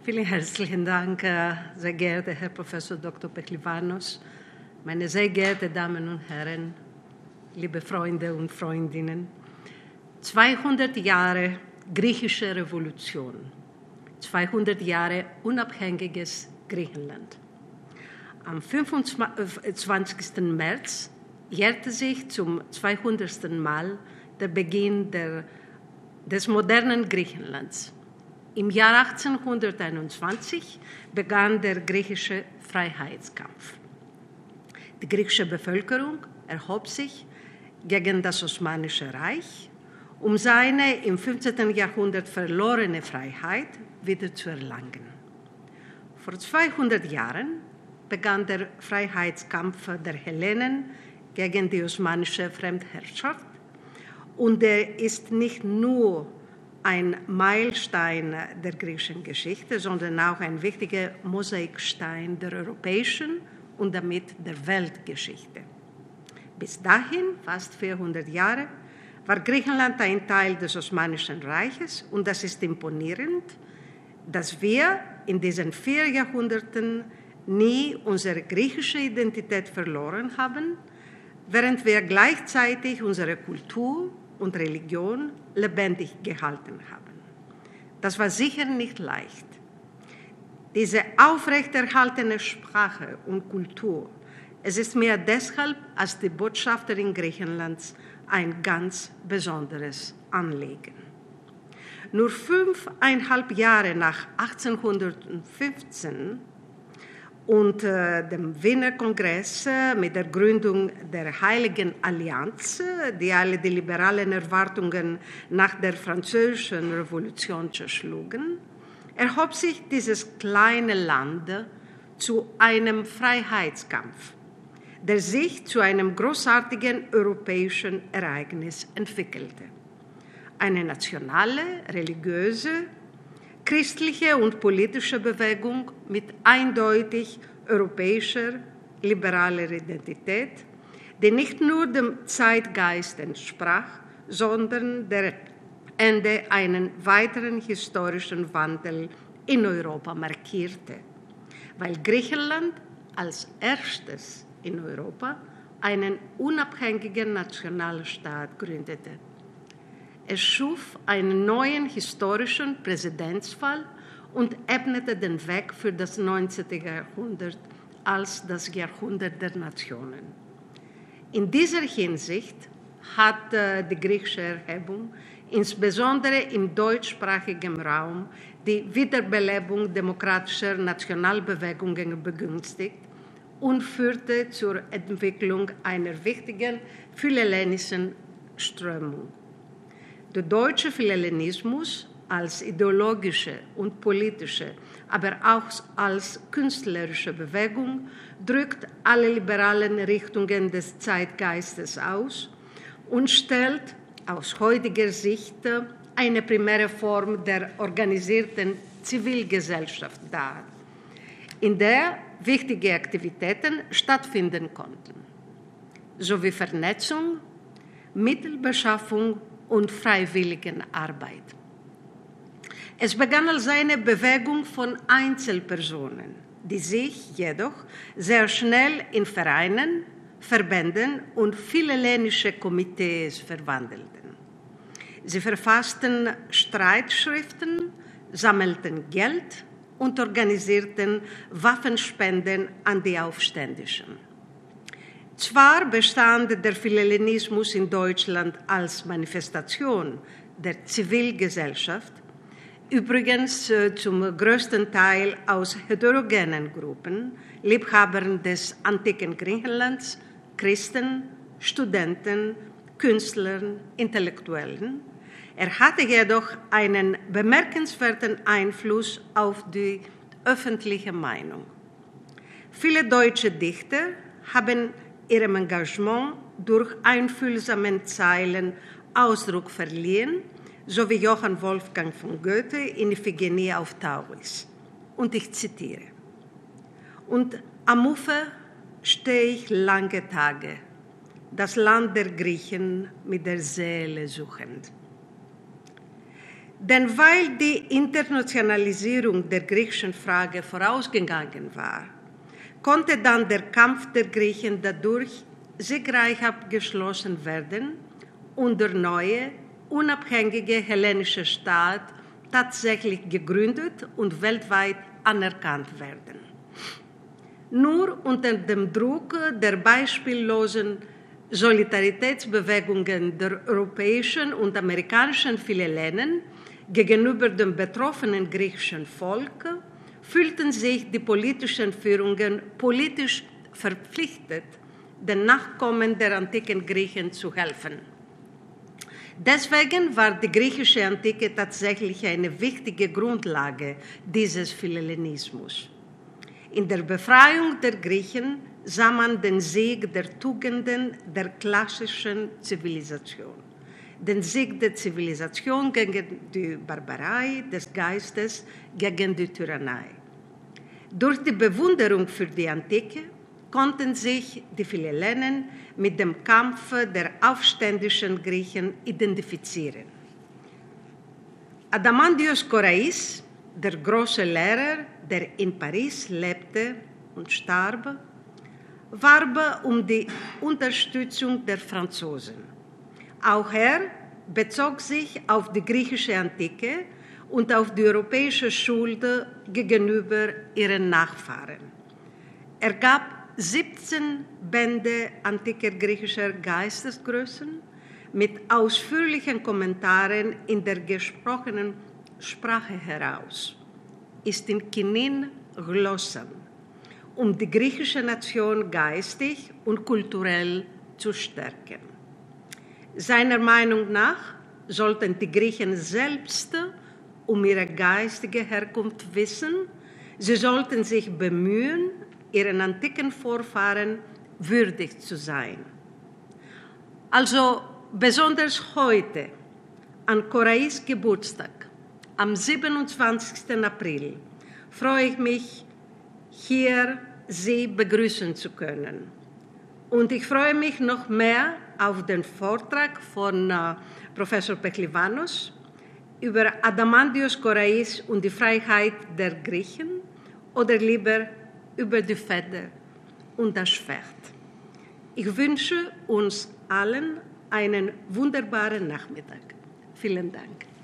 Vielen herzlichen Dank, sehr geehrter Herr Professor Dr. Peklivanos, meine sehr geehrten Damen und Herren, liebe Freunde und Freundinnen. 200 Jahre griechische Revolution, 200 Jahre unabhängiges Griechenland. Am 25. März jährte sich zum 200. Mal der Beginn des modernen Griechenlands. Im Jahr 1821 begann der griechische Freiheitskampf. Die griechische Bevölkerung erhob sich gegen das Osmanische Reich, um seine im 15. Jahrhundert verlorene Freiheit wieder zu erlangen. Vor 200 Jahren begann der Freiheitskampf der Hellenen gegen die osmanische Fremdherrschaft und er ist nicht nur ein Meilenstein der griechischen Geschichte, sondern auch ein wichtiger Mosaikstein der europäischen und damit der Weltgeschichte. Bis dahin, fast 400 Jahre, war Griechenland ein Teil des Osmanischen Reiches und das ist imponierend, dass wir in diesen 4 Jahrhunderten nie unsere griechische Identität verloren haben, während wir gleichzeitig unsere Kultur und Religion lebendig gehalten haben. Das war sicher nicht leicht. Diese aufrechterhaltene Sprache und Kultur, es ist mir deshalb als die Botschafterin Griechenlands ein ganz besonderes Anliegen. Nur 5,5 Jahre nach 1815 und dem Wiener Kongress mit der Gründung der Heiligen Allianz, die alle die liberalen Erwartungen nach der Französischen Revolution zerschlugen, erhob sich dieses kleine Land zu einem Freiheitskampf, der sich zu einem großartigen europäischen Ereignis entwickelte. Eine nationale, religiöse, christliche und politische Bewegung mit eindeutig europäischer, liberaler Identität, die nicht nur dem Zeitgeist entsprach, sondern der Ende einen weiteren historischen Wandel in Europa markierte, weil Griechenland als erstes in Europa einen unabhängigen Nationalstaat gründete. Es schuf einen neuen historischen Präzedenzfall und ebnete den Weg für das 19. Jahrhundert als das Jahrhundert der Nationen. In dieser Hinsicht hat die griechische Erhebung insbesondere im deutschsprachigen Raum die Wiederbelebung demokratischer Nationalbewegungen begünstigt und führte zur Entwicklung einer wichtigen philhellenischen Strömung. Der deutsche Philhellenismus als ideologische und politische, aber auch als künstlerische Bewegung drückt alle liberalen Richtungen des Zeitgeistes aus und stellt aus heutiger Sicht eine primäre Form der organisierten Zivilgesellschaft dar, in der wichtige Aktivitäten stattfinden konnten, sowie Vernetzung, Mittelbeschaffung und Freiwilligenarbeit. Es begann als eine Bewegung von Einzelpersonen, die sich jedoch sehr schnell in Vereinen, Verbänden und philhellenische Komitees verwandelten. Sie verfassten Streitschriften, sammelten Geld und organisierten Waffenspenden an die Aufständischen. Zwar bestand der Philhellenismus in Deutschland als Manifestation der Zivilgesellschaft, übrigens zum größten Teil aus heterogenen Gruppen, Liebhabern des antiken Griechenlands, Christen, Studenten, Künstlern, Intellektuellen. Er hatte jedoch einen bemerkenswerten Einfluss auf die öffentliche Meinung. Viele deutsche Dichter haben ihrem Engagement durch einfühlsame Zeilen Ausdruck verliehen, so wie Johann Wolfgang von Goethe in Iphigenie auf Tauris. Und ich zitiere: Und am Ufer stehe ich lange Tage, das Land der Griechen mit der Seele suchend. Denn weil die Internationalisierung der griechischen Frage vorausgegangen war, konnte dann der Kampf der Griechen dadurch siegreich abgeschlossen werden und der neue, unabhängige hellenische Staat tatsächlich gegründet und weltweit anerkannt werden. Nur unter dem Druck der beispiellosen Solidaritätsbewegungen der europäischen und amerikanischen Philhellenen gegenüber dem betroffenen griechischen Volk fühlten sich die politischen Führungen politisch verpflichtet, den Nachkommen der antiken Griechen zu helfen. Deswegen war die griechische Antike tatsächlich eine wichtige Grundlage dieses Philhellenismus. In der Befreiung der Griechen sah man den Sieg der Tugenden der klassischen Zivilisation, den Sieg der Zivilisation gegen die Barbarei, des Geistes gegen die Tyrannei. Durch die Bewunderung für die Antike konnten sich die Philhellenen mit dem Kampf der aufständischen Griechen identifizieren. Adamantios Korais, der große Lehrer, der in Paris lebte und starb, warb um die Unterstützung der Franzosen. Auch er bezog sich auf die griechische Antike und auf die europäische Schuld gegenüber ihren Nachfahren. Er gab 17 Bände antiker griechischer Geistesgrößen mit ausführlichen Kommentaren in der gesprochenen Sprache heraus, ist in Kinin Glossan, um die griechische Nation geistig und kulturell zu stärken. Seiner Meinung nach sollten die Griechen selbst um ihre geistige Herkunft wissen, sie sollten sich bemühen, ihren antiken Vorfahren würdig zu sein. Also besonders heute, an Korais Geburtstag, am 27. April, freue ich mich, hier Sie begrüßen zu können. Und ich freue mich noch mehr auf den Vortrag von Professor Peklivanos über Adamantios Korais und die Freiheit der Griechen oder lieber über die Feder und das Schwert. Ich wünsche uns allen einen wunderbaren Nachmittag. Vielen Dank.